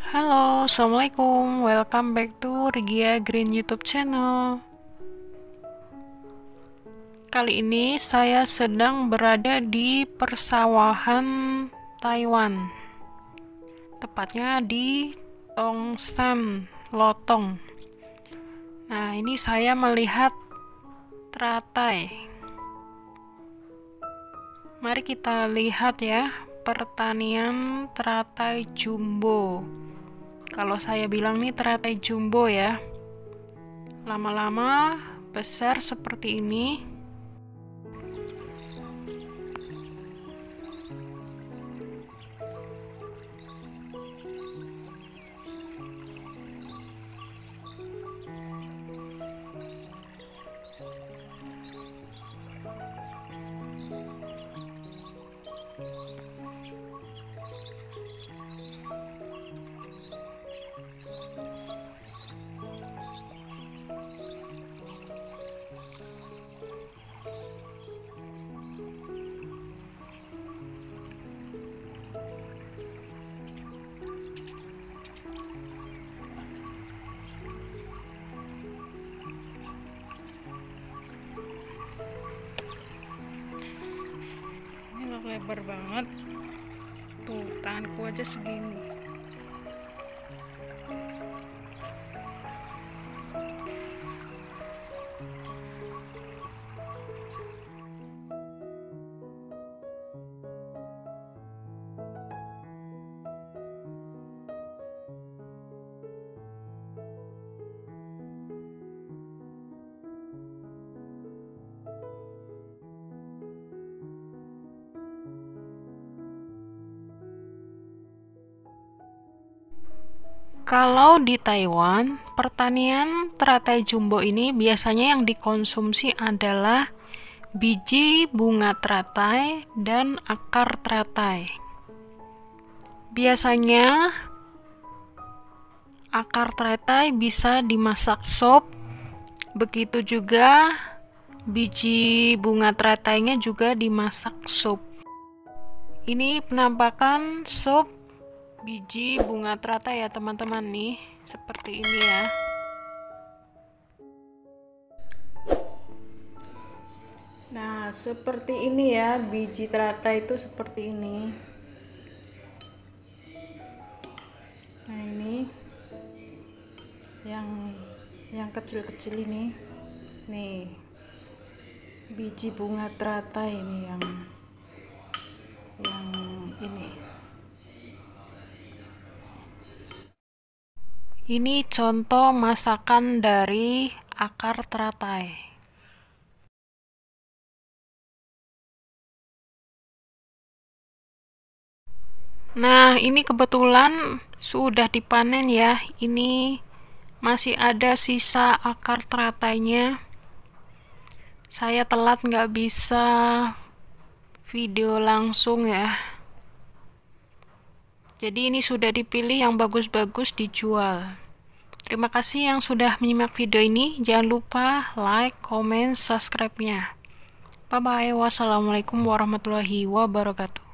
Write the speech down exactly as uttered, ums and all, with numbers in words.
Halo, assalamualaikum. Welcome back to Regia Green YouTube channel. Kali ini saya sedang berada di persawahan Taiwan, tepatnya di Tongshan, Lotong. Nah, ini saya melihat teratai. Mari kita lihat ya, pertanian teratai jumbo. Kalau saya bilang nih teratai jumbo ya, lama-lama besar seperti ini. Lebar banget tuh, tanganku aja segini. Kalau di Taiwan, pertanian teratai jumbo ini biasanya yang dikonsumsi adalah biji bunga teratai dan akar teratai. Biasanya akar teratai bisa dimasak sop, begitu juga biji bunga teratainya juga dimasak sup. Ini penampakan sup biji bunga teratai ya teman-teman, nih seperti ini ya. Nah, seperti ini ya, biji teratai itu seperti ini. Nah, ini yang yang kecil-kecil ini. Nih. Biji bunga teratai ini yang yang ini. Ini contoh masakan dari akar teratai. Nah, ini kebetulan sudah dipanen ya. Ini masih ada sisa akar teratainya. Saya telat nggak bisa video langsung ya. Jadi ini sudah dipilih yang bagus-bagus dijual. Terima kasih yang sudah menyimak video ini. Jangan lupa like, comment, subscribe-nya. Bye-bye. Wassalamualaikum warahmatullahi wabarakatuh.